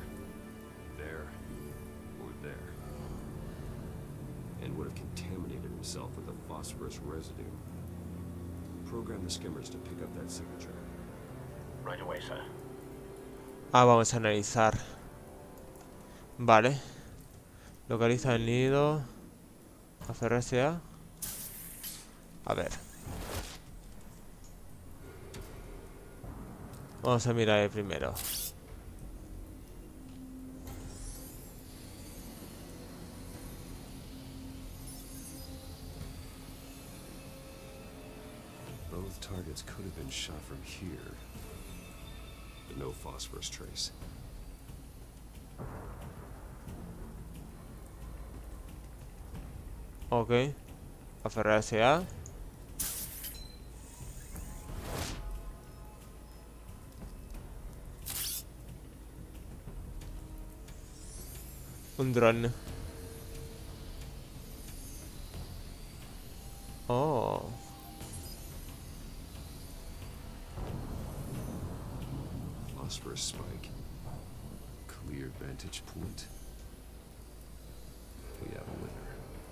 or there. And would have contaminated himself with the phosphorus residue. Program the skimmers to pick up that signature.
Right away, sir.
Vamos a analizar. Vale. Localiza el nido. Aferrarse a... A ver. Vamos a mirar el primero.
Both targets could have been shot from here, but no phosphorus trace.
Ok. Aferrarse a... Un dron. Oh.
Phosphorus spike. Clear vantage point. We have a winner.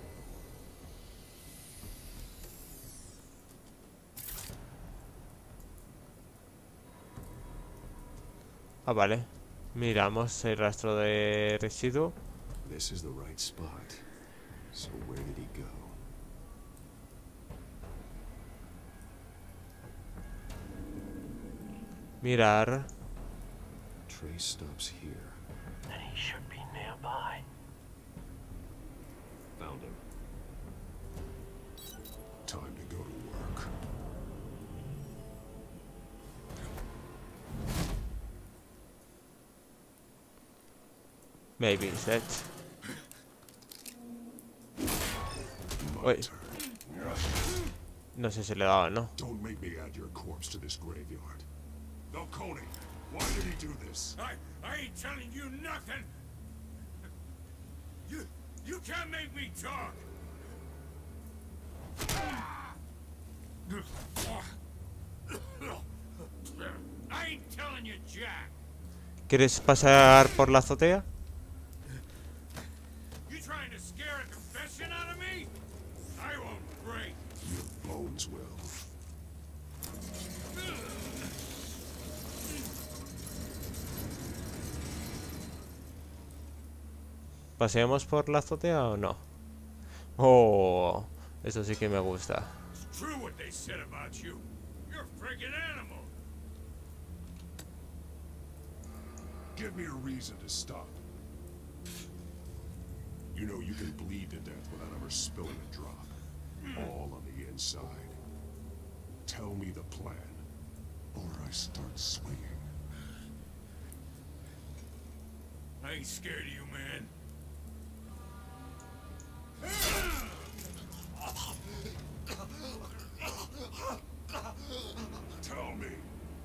Ah, vale. Miramos el rastro de residuo.
This is the right spot. So where did he go?
Mirar.
Trace stops here.
Then he should be nearby.
Found him. Time to go to work.
Maybe it's that. Wait. No sé si le daba, ¿no?
Don't make me add your corpse to this graveyard. Falcone, why did he do this?
I ain't telling you nothing. You can't make me talk. I ain't telling you, Jack.
¿Quieres pasar por la azotea?
You trying to scare a confession out of me? I won't break.
Your bones will.
¿Paseamos por la azotea o no? Oh, eso sí que me gusta.
It's true what they said about you. You're a friggin' animal.
Give me a reason to stop. You know you can bleed to death without ever spilling a drop. All on the inside. Tell me the plan, or I start swinging.
I ain't scared of you, man.
Tell me.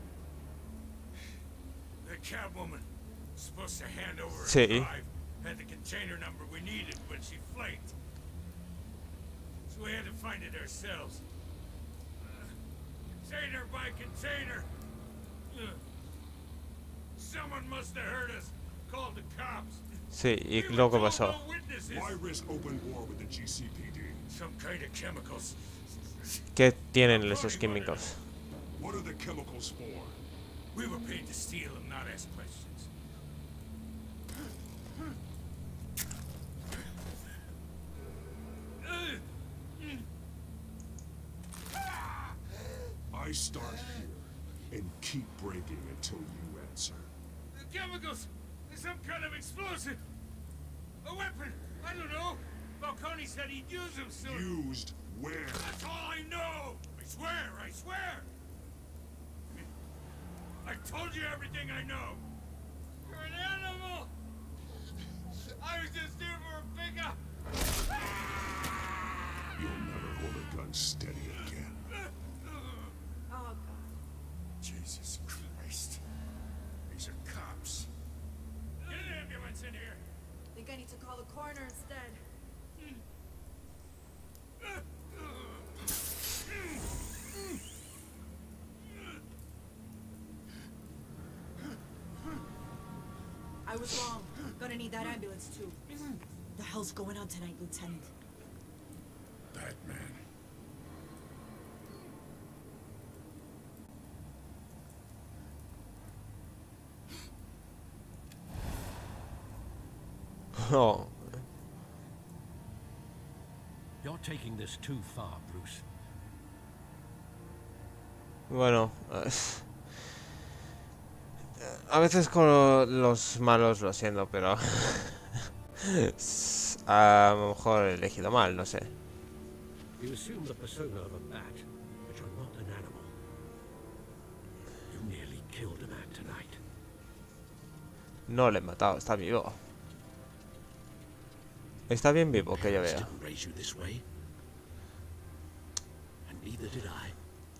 The Catwoman was supposed to hand over her
Sí.
drive, had the container number we needed when she flaked. So we had to find it ourselves. Container by container. Someone must have heard us. Called the cops.
Sí, ¿y luego qué pasó?
No witnesses.
Why risk open war with the GCPD?
Some kind of chemicals.
¿Qué tienen esos químicos?
What are the chemicals for?
We were paid to steal them, not ask questions.
I start here and keep breaking until you answer.
The chemicals! There's some kind of explosive! A weapon! I don't know! Falcone said he'd use them soon!
Used where?
That's all I know! I swear! I swear! I told you everything I know! You're an animal! I was just here for a pickup!
You'll never hold a gun steady again.
Oh, God.
Jesus Christ. These are cops. Get an ambulance in here!
I think I need to call the coroner instead. I was wrong. Gonna need that ambulance too. The hell's going on tonight, Lieutenant?
Batman.
Oh.
You're taking this too far, Bruce.
Bueno, a veces con los malos lo siento, pero a lo mejor he elegido mal, no sé.
You assume the persona of a bat, but you're not an animal. You nearly killed a man tonight.
No le he matado, está vivo. Está bien vivo, que yo vea.
Didn't raise you this way, and neither did I.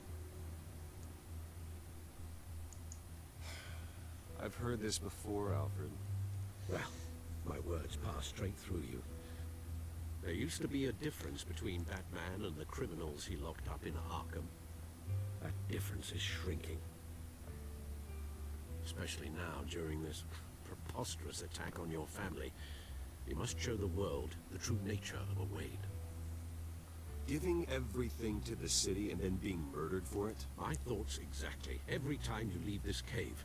I've heard this before, Alfred.
Well, my words pass straight through you. There used to be a difference between Batman and the criminals he locked up in Arkham. That difference is shrinking. Especially now, during this preposterous attack on your family. You must show the world the true nature of a Wayne.
Giving everything to the city and then being murdered for it?
My thoughts exactly. Every time you leave this cave.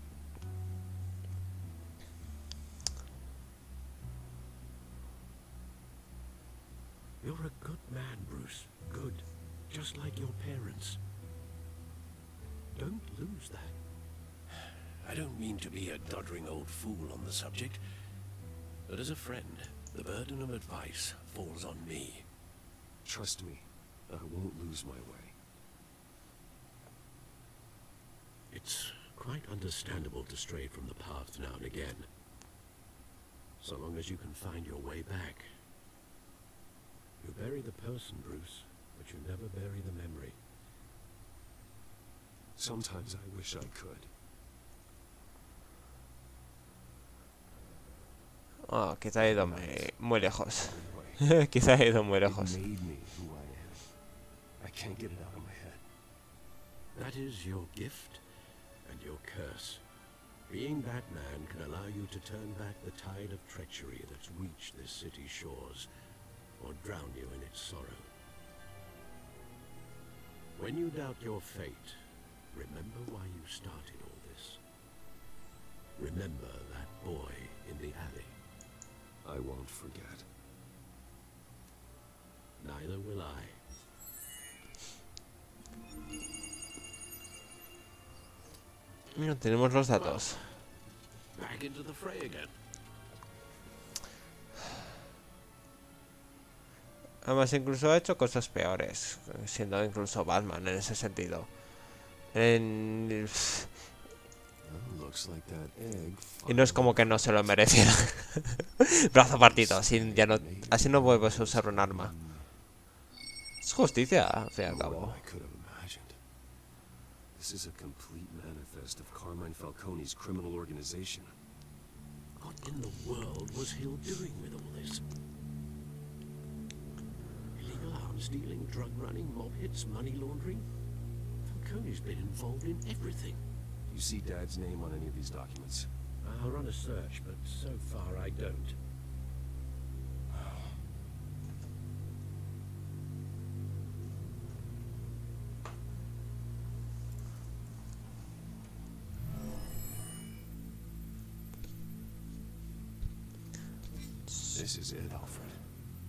You're a good man, Bruce. Good. Just like your parents. Don't lose that. I don't mean to be a doddering old fool on the subject, but as a friend, the burden of advice falls on me.
Trust me, I won't lose my way.
It's quite understandable to stray from the path now and again. So long as you can find your way back. You bury the person, Bruce, but you never bury the memory.
Sometimes I wish I could.
Oh, quizá he ido muy lejos. Quizá he ido muy lejos.
It made me who I am. I can't get it out of my head.
That is your gift and your curse. Being Batman can allow you to turn back the tide of treachery that's reached this city's shores, or drown you in its sorrow. When you doubt your fate, remember why you started all this. Remember that boy in the alley.
I won't forget.
Neither will I.
Mira, tenemos los datos.
Back into the fray again.
Además, incluso ha hecho cosas peores, siendo incluso Batman en ese sentido. En... Y no es como que no se lo mereciera. Brazo partido, así, ya no, así no vuelves a usar un arma. Es justicia, al fin y al cabo.
This is a complete manifest of Carmine Falcone's criminal organization.
What in the world was Hill doing with all this? Illegal arms dealing, drug running, mob hits, money laundering? Falcone's been involved in everything.
You see Dad's name on any of these documents?
I'll run a search, but so far I don't.
This is it, Alfred.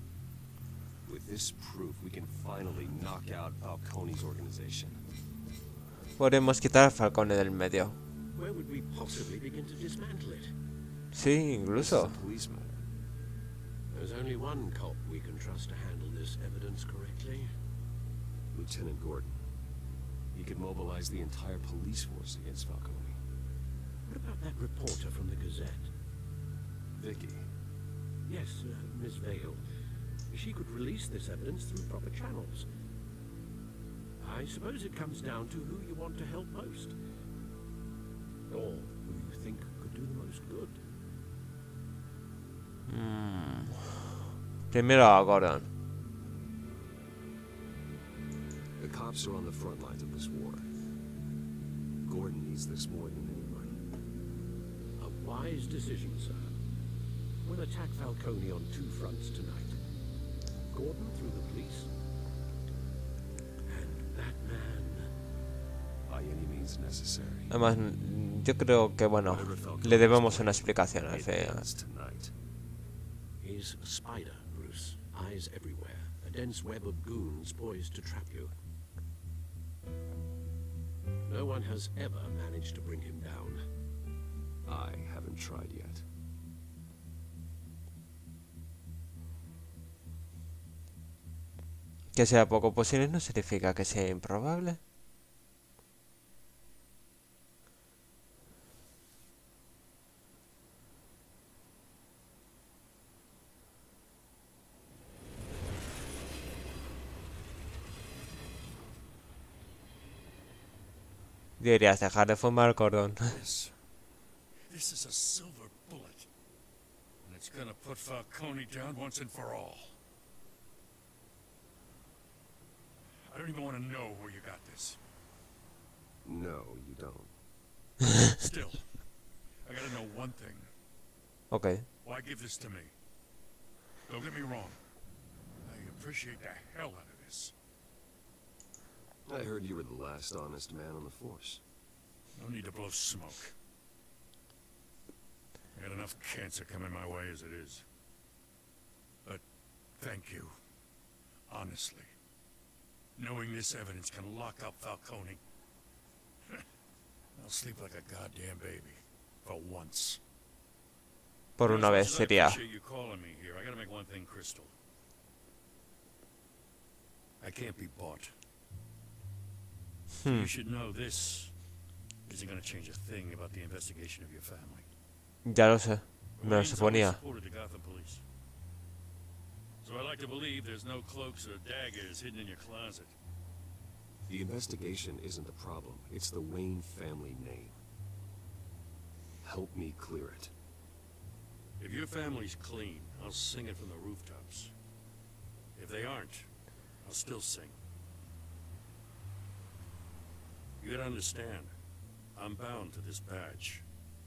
With this proof, we can finally knock out Falcone's organization.
Podemos quitar a Falcone del medio.
Where would we possibly begin to dismantle it?
Sí, incluso.
Police matter.
There's only one cop we can trust to handle this evidence correctly.
Lieutenant Gordon. He could mobilize the entire police force against Falcone.
What about that reporter from the Gazette?
Vicky.
Yes, Miss Vale. She could release this evidence through proper channels. I suppose it comes down to who you want to help most. Or who you think could do the most good.
Primero a Gordon.
The cops are on the front lines of this war. Gordon needs this more than anybody.
A wise decision, sir. We'll attack Falcone on two fronts tonight. Gordon through the police. And Batman.
By any means necessary.
Además, yo creo que, bueno, le debemos una explicación al final.
He's a spider, Bruce. Eyes everywhere. A dense web of goons poised to trap you. No one has ever managed to bring him down.
I haven't tried yet.
Que sea poco posible no significa que sea improbable. Deberías dejar de fumar, Gordon.
This is a silver bullet. And it's gonna put Falcone down once and for all. I don't even want to know where you got this.
No, you don't.
Still, I gotta know one thing.
Okay.
Why give this to me? Don't get me wrong. I appreciate the hell out of this.
I heard you were the last honest man on the force.
No need to blow smoke. I got enough cancer coming my way as it is. But thank you. Honestly. Knowing this evidence can lock up Falcone. I'll sleep like a goddamn baby. For once.
Por una vez sería.
I appreciate you calling me here. I gotta make one thing crystal. I can't be bought. You should know this isn't gonna change a thing about the investigation of your family.
Ya lo sé. Me lo suponía.
So I like to believe there's no cloaks or daggers hidden in your closet.
The investigation isn't the problem. It's the Wayne family name. Help me clear it.
If your family's clean, I'll sing it from the rooftops. If they aren't, I'll still sing. You gotta understand, I'm bound to this badge.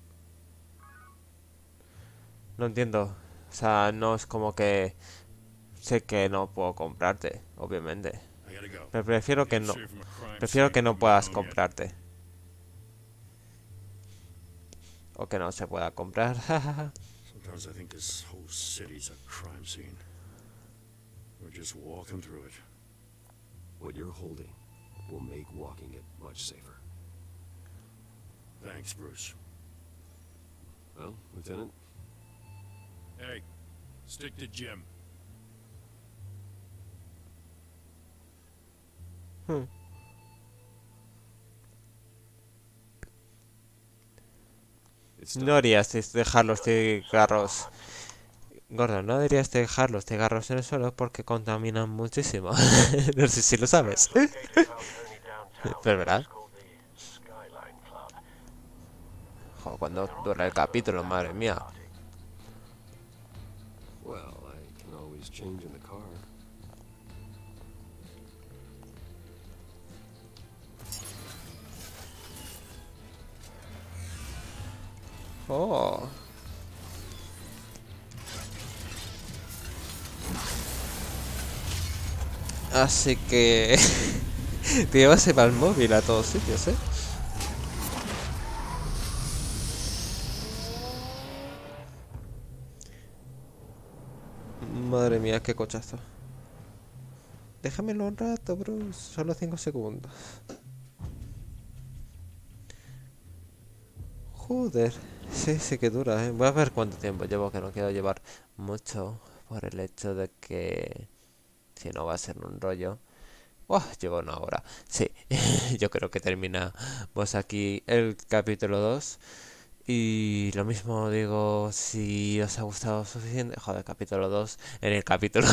No entiendo. O sea, no es como que sé que no puedo comprarte, obviamente. Pero prefiero que no. Prefiero que no puedas comprarte. O que no se pueda comprar.
Sometimes I think this whole city's a crime scene. We're just walking through it.
What you're holding will make walking it much safer.
Thanks, Bruce.
Well, Lieutenant?
Hey, stick to Jim.
No deberías dejar los cigarros. Gordon, no deberías dejar los cigarros en el suelo porque contaminan muchísimo. No sé si lo sabes. Pero verdad. Joder, cuando dura el capítulo, madre mía.
Well, I can always change in the car.
Oh. Así que te llevas el móvil a todos sitios, ¿eh? Madre mía, qué cochazo. Déjamelo un rato, Bruce. Solo 5 segundos. Joder, sí, sí que dura, ¿eh? Voy a ver cuánto tiempo llevo, que no quiero llevar mucho por el hecho de que si no va a ser un rollo. Llevo una hora. Sí, yo creo que terminamos aquí el capítulo 2. Y lo mismo digo, si os ha gustado suficiente. Joder, capítulo 2 en el capítulo.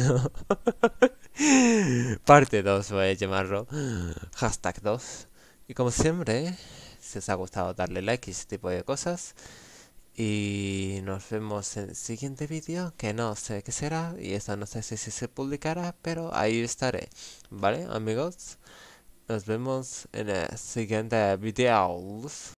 Parte 2 voy a llamarlo. Hashtag 2. Y como siempre, si os ha gustado, darle like y ese tipo de cosas. Y nos vemos en el siguiente vídeo, que no sé qué será. Y esta no sé si se publicará, pero ahí estaré. ¿Vale, amigos? Nos vemos en el siguiente vídeo.